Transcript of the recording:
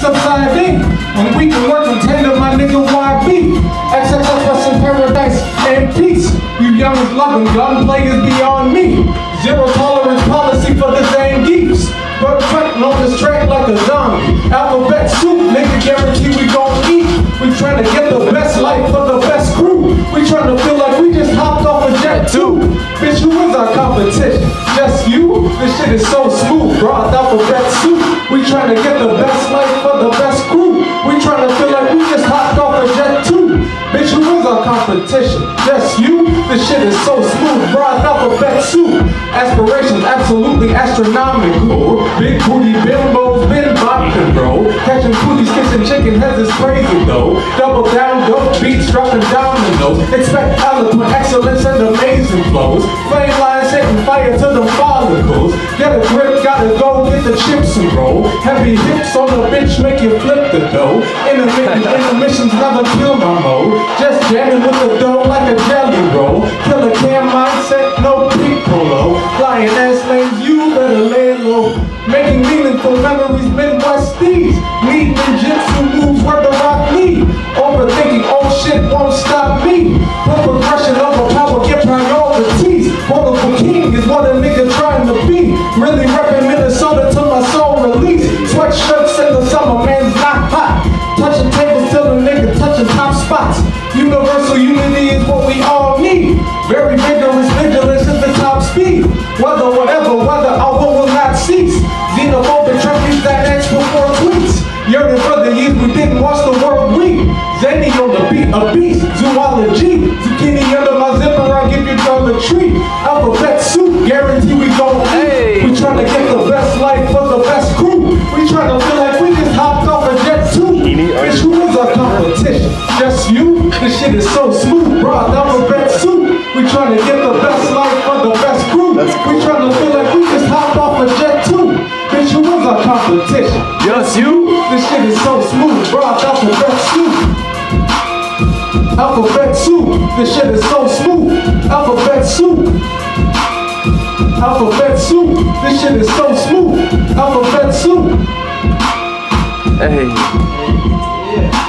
subside D. When we can work in tandem, my nigga YB. XXX in paradise and peace. You youngins loving gun players beyond me. Zero tolerance policy for the same geeks. But track on this track like a zombie. Alphabet soup, nigga, guarantee we gon' eat. We tryna get the best life for the best crew. We tryna feel like we just hopped off a jet too. Bitch, who is our competition? Just you? This shit is so smooth, bro. Alphabet soup. We tryna get the best life for the best crew. We tryna feel like we just hopped off a jet too. Bitch, who is our competition? Just you? This shit is so smooth, bro. Alphabet soup. Aspirations absolutely astronomical. Big booty bimbos been bopping, bro. Catching booties, kissing chicken heads is crazy though. Double down, dope beats, dropping dominoes. Expect eloquent excellence and amazing flows. Flame lines setting fire to the follicles. Get a grip, gotta go get the chips and roll. Heavy hips on the bitch make you flip the dough. Intermissions never kill my mode. Just jamming with the dough like a jelly roll. Killer cam mindset, no peak polo. Flying ass lanes, you better lay low. Making meaningful memories, Midwest thieves. Need ninjutsu moves where the rock lead. Overthinking, oh shit, won't stop me. The progression of a power, get priorities. Wonderful king is what a nigga trying to be. Really repping Minnesota till my soul release. Sweatshirts in the summer, man's not hot. Touching tables till the nigga touching top spots. Universal unity is what we all need. Very vigorous vigilance is the top speed. Whether our will not cease. Xenophobic trophies that X before tweets. Yearning for the years we didn't watch the world weep. Zany on the beat, a beast, zoology. Zucchini under my zipper, I give you Dollar Tree. Alphabet soup, guarantee we gon' eat. We tryna get the best life for the best crew. We tryna feel like we just hopped off a jet too. Bitch, who is our competition? Just you? This shit is so smooth, bro. Alphabet soup. We tryna get the best life for the best crew. We tryna feel like we just hopped off a jet too. Bitch, who is our competition? Just you? This shit is so smooth, bro. Alphabet soup. Alphabet soup. This shit is so smooth. Alphabet soup. Alphabet soup. This shit is so smooth. Alphabet soup. Hey. Yeah.